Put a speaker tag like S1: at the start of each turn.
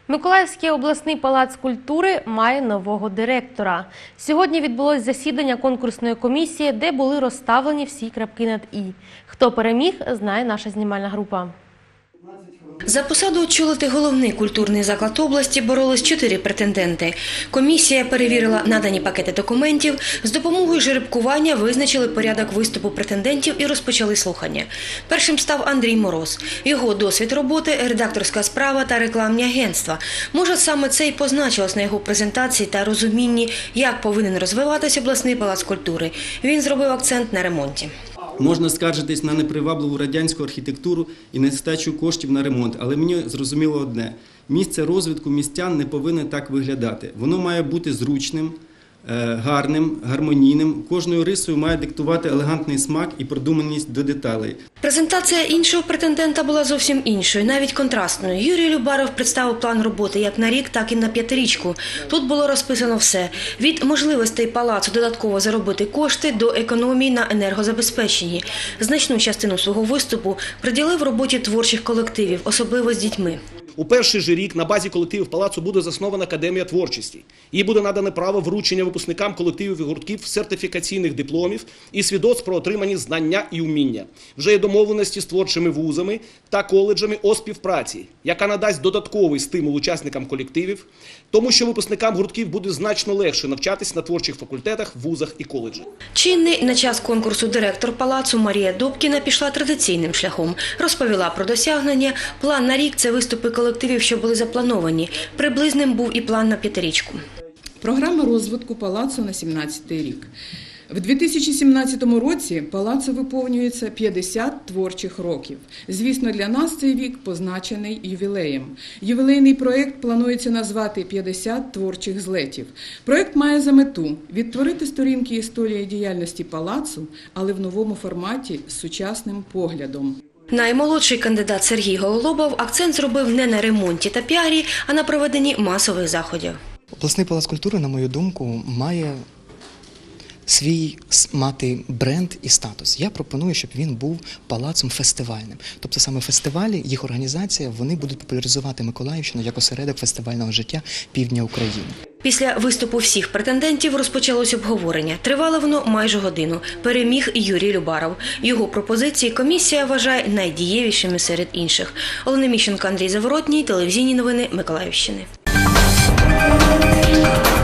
S1: Миколаївський обласний палац культури має нового директора. Сьогодні відбулось засідання конкурсної комісії, де були розставлені всі крапки над «і». Хто переміг, знає наша знімальна група.
S2: За посаду очолити головний культурний заклад області боролись 4 претенденти. Комісія перевірила надані пакети документів, з допомогою жеребкування визначили порядок виступу претендентів і розпочали слухання. Першим став Андрій Мороз. Його досвід роботи – редакторська справа та рекламні агентства. Може, саме це й позначилось на його презентації та розумінні, як повинен розвиватись обласний палац культури. Він зробив акцент на ремонті.
S3: Можна скаржитись на непривабливу радянську архітектуру і нестачу коштів на ремонт, але мені зрозуміло одне – місце розвитку містян не повинно так виглядати. Воно має бути зручним, гарним, гармонійним, кожною рисою має диктувати елегантний смак і продуманість до деталей.
S2: Презентація іншого претендента була зовсім іншою, навіть контрастною. Юрій Любаров представив план роботи як на рік, так і на 5-річку. Тут було розписано все – від можливостей палацу додатково заробити кошти до економії на енергозабезпеченні. Значну частину свого виступу приділив роботі творчих колективів, особливо з дітьми.
S4: У перший же рік на базі колективів палацу буде заснована Академія творчості. Їй буде надане право вручення випускникам колективів і гуртків сертифікаційних дипломів і свідоцтв про отримані знання і уміння. Вже є домовленості з творчими вузами та коледжами о співпраці, яка надасть додатковий стимул учасникам колективів, тому що випускникам гуртків буде значно легше навчатись на творчих факультетах, вузах і коледжах.
S2: Чинний на час конкурсу директор палацу Марія Добкіна пішла традиційним шляхом. Розповіла про досягнення. План на рік – це виступи колективів, що були заплановані. Приблизним був і план на 5-річку.
S5: Програма розвитку палацу на 17-й рік. В 2017 році палацу виповнюється 50 творчих років. Звісно, для нас цей вік позначений ювілеєм. Ювілейний проєкт планується назвати «50 творчих злетів». Проєкт має за мету відтворити сторінки історії діяльності палацу, але в новому форматі з сучасним поглядом.
S2: Наймолодший кандидат Сергій Гололобов акцент зробив не на ремонті та піарі, а на проведенні масових заходів.
S6: Обласний палац культури, на мою думку, має свій мати бренд і статус. Я пропоную, щоб він був палацом фестивальним. Тобто саме фестивалі, їх організація, вони будуть популяризувати Миколаївщину як осередок фестивального життя півдня України.
S2: Після виступу всіх претендентів розпочалось обговорення. Тривало воно майже годину. Переміг Юрій Любаров. Його пропозиції комісія вважає найдієвішими серед інших. Олена Міщенко, Андрій Заворотній, телевізійні новини Миколаївщини.